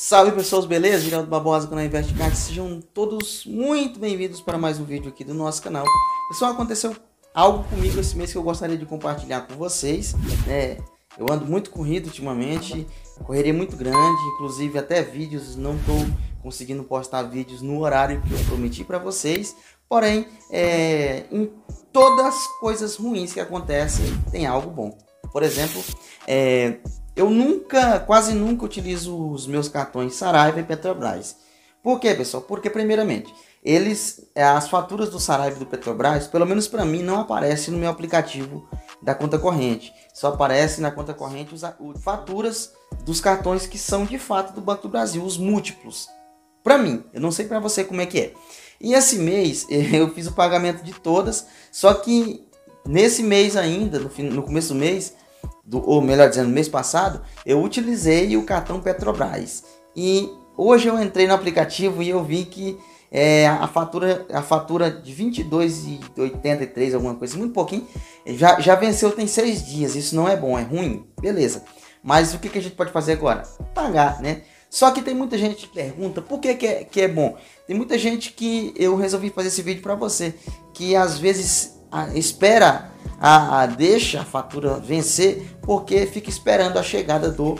Salve pessoas, beleza? Giraldo Barbosa com a Investcard. Sejam todos muito bem-vindos para mais um vídeo aqui do nosso canal. Pessoal, aconteceu algo comigo esse mês que eu gostaria de compartilhar com vocês. Eu ando muito corrido ultimamente, correria muito grande, inclusive até vídeos, não estou conseguindo postar vídeos no horário que eu prometi para vocês. Porém, em todas as coisas ruins que acontecem, tem algo bom. Por exemplo, eu quase nunca utilizo os meus cartões Saraiva e Petrobras. Por quê, pessoal? Porque, primeiramente, as faturas do Saraiva e do Petrobras, pelo menos para mim, não aparecem no meu aplicativo da conta corrente. Só aparece na conta corrente as faturas dos cartões que são de fato do Banco do Brasil, os múltiplos. Para mim, eu não sei para você como é que é. E esse mês eu fiz o pagamento de todas, só que nesse mês ainda, no começo do mês, ou melhor dizendo, no mês passado, eu utilizei o cartão Petrobras. E hoje eu entrei no aplicativo e eu vi que a fatura de R$ 22,83, alguma coisa, muito pouquinho, já venceu tem 6 dias. Isso não é bom, é ruim, beleza. Mas o que a gente pode fazer agora? Pagar, né? Só que tem muita gente que pergunta por que é bom. Tem muita gente que eu resolvi fazer esse vídeo para você, que às vezes espera deixa a fatura vencer porque fica esperando a chegada do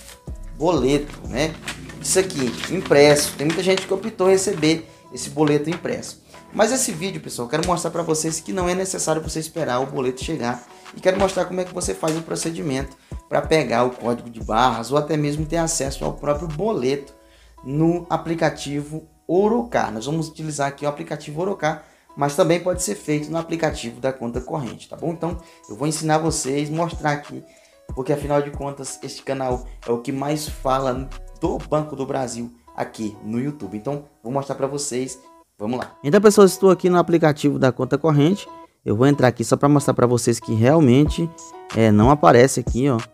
boleto, né? Isso aqui, impresso. Tem muita gente que optou receber esse boleto impresso. Mas esse vídeo, pessoal, eu quero mostrar para vocês que não é necessário você esperar o boleto chegar. E quero mostrar como é que você faz o procedimento para pegar o código de barras ou até mesmo ter acesso ao próprio boleto no aplicativo Orocar. Nós vamos utilizar aqui o aplicativo Orocar, mas também pode ser feito no aplicativo da conta corrente, tá bom? Então eu vou ensinar vocês, mostrar aqui, porque afinal de contas este canal é o que mais fala do Banco do Brasil aqui no YouTube. Então vou mostrar para vocês, vamos lá. Então, pessoal, estou aqui no aplicativo da conta corrente. Eu vou entrar aqui só para mostrar para vocês que realmente não aparece aqui, ó,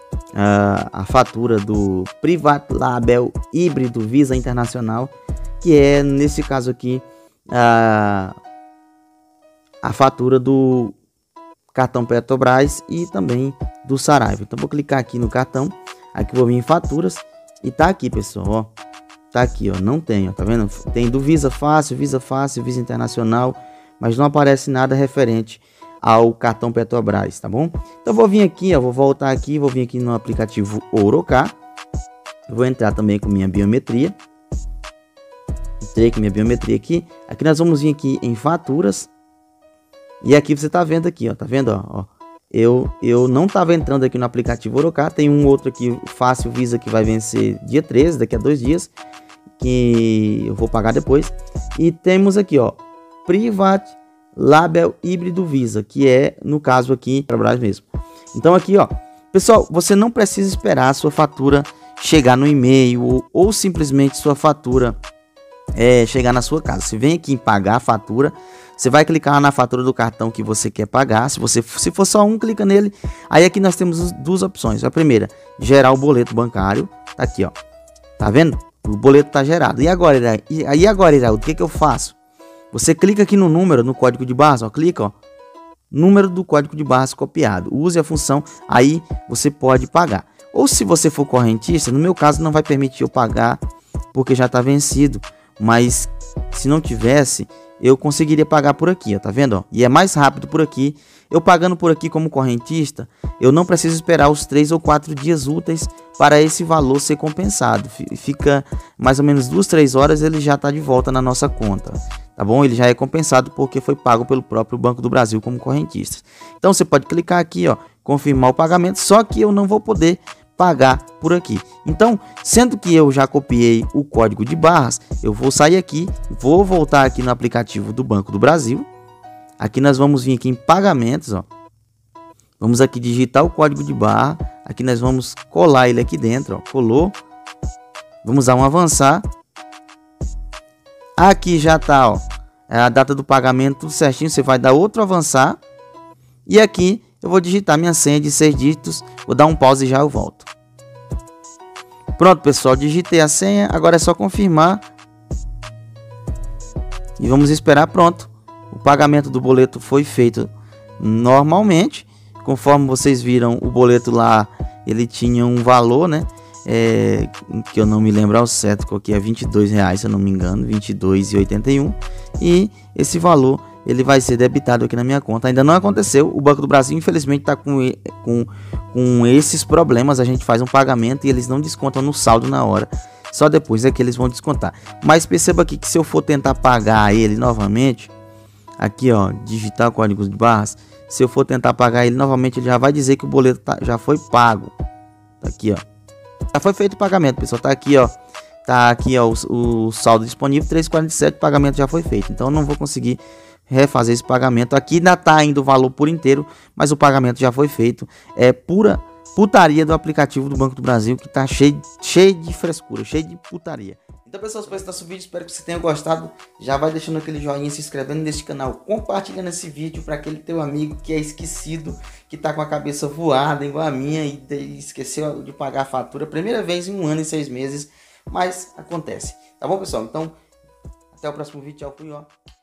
a fatura do Private Label Híbrido Visa Internacional, que é nesse caso aqui a fatura do cartão Petrobras e também do Saraiva. Então vou clicar aqui no cartão, aqui vou vir em faturas e tá aqui, pessoal, ó. Tá aqui, ó, não tem, ó, tá vendo? Tem do Visa Fácil, Visa Internacional, mas não aparece nada referente ao cartão Petrobras, tá bom? Então vou vir aqui, ó, vou voltar aqui, vou vir aqui no aplicativo Orocar. Eu vou entrar também com minha biometria. Entrei com minha biometria aqui. Aqui nós vamos vir aqui em faturas. E aqui você tá vendo aqui, ó, tá vendo, ó? Eu não tava entrando aqui no aplicativo Orocar. Tem um outro aqui, Fácil Visa, que vai vencer dia 13, daqui a 2 dias, que eu vou pagar depois. E temos aqui, ó, Private Label Híbrido Visa, que é, no caso aqui, Petrobras mesmo. Então aqui, ó, pessoal, você não precisa esperar a sua fatura chegar no e-mail ou simplesmente sua fatura chegar na sua casa. Você vem aqui em pagar a fatura, você vai clicar na fatura do cartão que você quer pagar. Se for só um, clica nele. Aí aqui nós temos 2 opções. A primeira, gerar o boleto bancário. Tá aqui, ó. Tá vendo? O boleto tá gerado. E agora, Iraúdo, o que eu faço? Você clica aqui no número, no código de barras, ó, clica, ó, número do código de barras copiado. Use a função, aí você pode pagar. Ou se você for correntista, no meu caso não vai permitir eu pagar, porque já está vencido. Mas se não tivesse, eu conseguiria pagar por aqui, ó, tá vendo, ó? E é mais rápido por aqui. Eu pagando por aqui como correntista, eu não preciso esperar os 3 ou 4 dias úteis para esse valor ser compensado. Fica mais ou menos 2, 3 horas, ele já está de volta na nossa conta. Tá bom? Ele já é compensado porque foi pago pelo próprio Banco do Brasil como correntista. Então você pode clicar aqui, ó, confirmar o pagamento, só que eu não vou poder pagar por aqui. Então, sendo que eu já copiei o código de barras, eu vou sair aqui, vou voltar aqui no aplicativo do Banco do Brasil. Aqui nós vamos vir aqui em pagamentos, ó. Vamos aqui digitar o código de barra. Aqui nós vamos colar ele aqui dentro, ó. Colou. Vamos dar um avançar. Aqui já tá, ó, a data do pagamento, tudo certinho. Você vai dar outro avançar. E aqui eu vou digitar minha senha de 6 dígitos. Vou dar um pause e já eu volto. Pronto, pessoal, digitei a senha. Agora é só confirmar. E vamos esperar. Pronto. O pagamento do boleto foi feito normalmente. Conforme vocês viram, o boleto lá, ele tinha um valor, né? que eu não me lembro ao certo qual que é, R$22, se eu não me engano, 22,81, e esse valor ele vai ser debitado aqui na minha conta. Ainda não aconteceu, o Banco do Brasil infelizmente está com esses problemas. A gente faz um pagamento e eles não descontam no saldo na hora, só depois é que eles vão descontar. Mas perceba aqui que se eu for tentar pagar ele novamente, aqui ó, digitar códigos de barras, se eu for tentar pagar ele novamente, ele já vai dizer que o boleto já foi pago. Tá aqui ó, já foi feito o pagamento, pessoal. Tá aqui ó, o saldo disponível 3,47, o pagamento já foi feito. Então eu não vou conseguir refazer esse pagamento. Aqui ainda tá indo o valor por inteiro, mas o pagamento já foi feito. É pura putaria do aplicativo do Banco do Brasil, que tá cheio de frescura, cheio de putaria. Então, pessoal, espero que nosso vídeo, espero que você tenha gostado. Já vai deixando aquele joinha, se inscrevendo nesse canal, compartilhando esse vídeo para aquele teu amigo que é esquecido, que tá com a cabeça voada igual a minha e esqueceu de pagar a fatura. Primeira vez em 1 ano e 6 meses, mas acontece. Tá bom, pessoal? Então, até o próximo vídeo. Tchau, fui, ó.